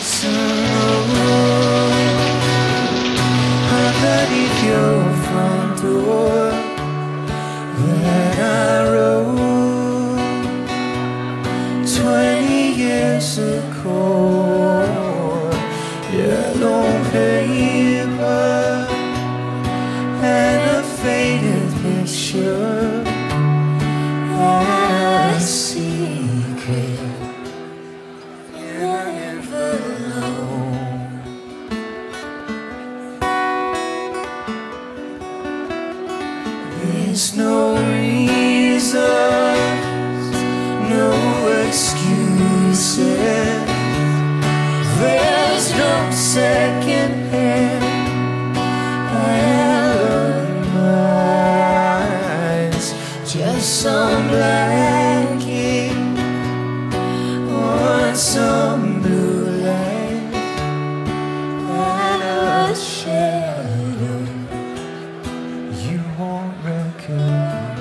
Underneath your front door that I wrote 20 years ago. Yellow paper and a faded picture and a secret in an envelope. There's no reasons, no excuses. There's no second hand alibis. Just some blanket on some blue light and a shadow you won't recognize.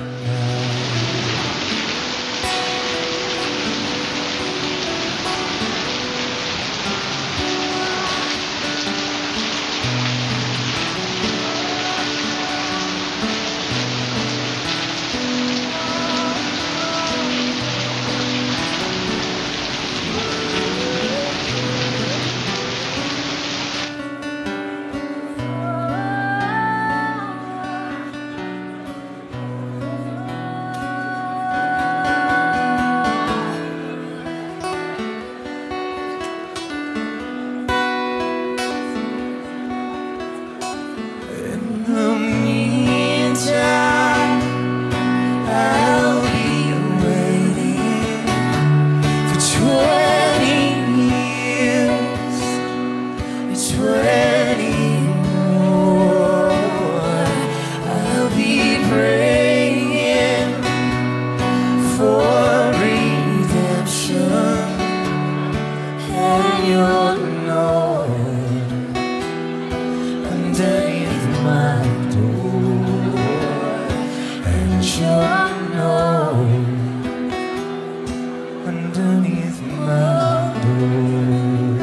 Underneath my door, and you'll know underneath my door.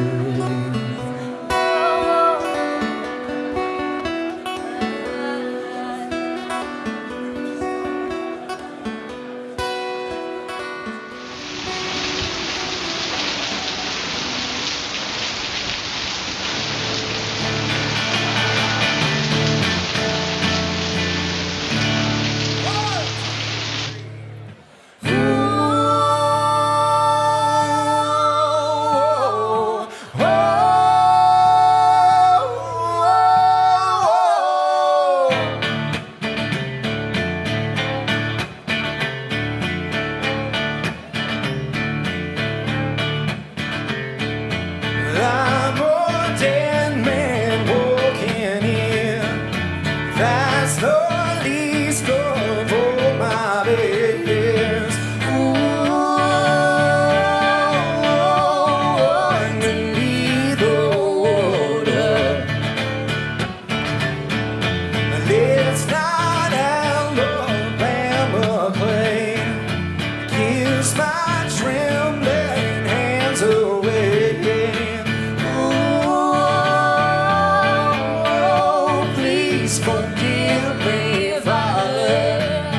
I'm a dead man walking in. That's the least of all my fears. Underneath the water, it's not Alabama plain. Kiss my trembling hands away. Forgive me, Father.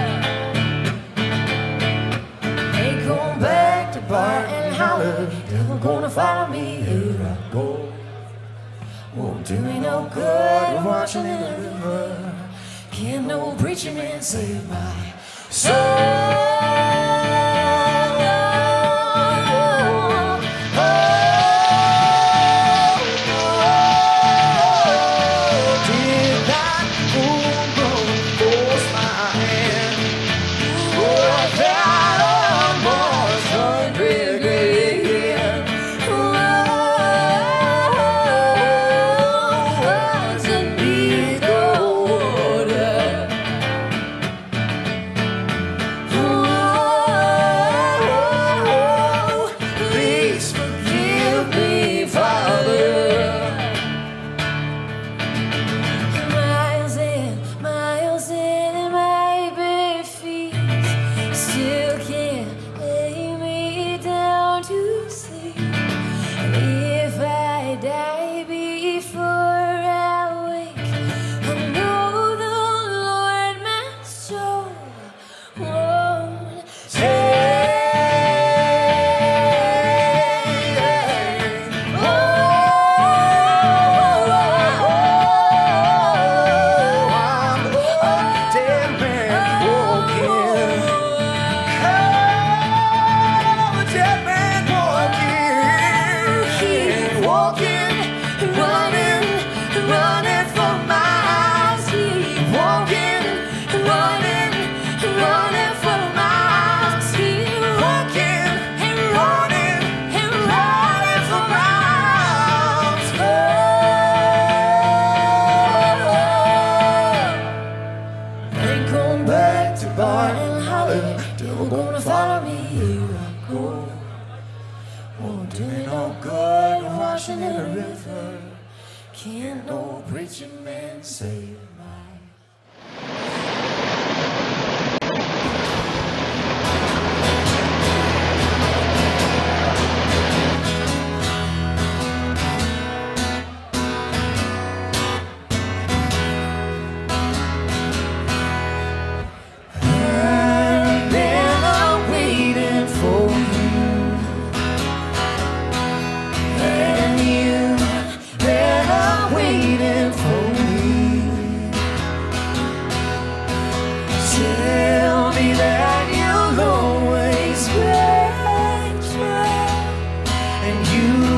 Ain't going back to bar and holler. Never gonna follow me here I go. Won't do me no good watching in the river. Can't no preacher man save my soul. Oh, Won't do me no good washing in a river. Can't no preacher man save my tell me that you'll always be true, and you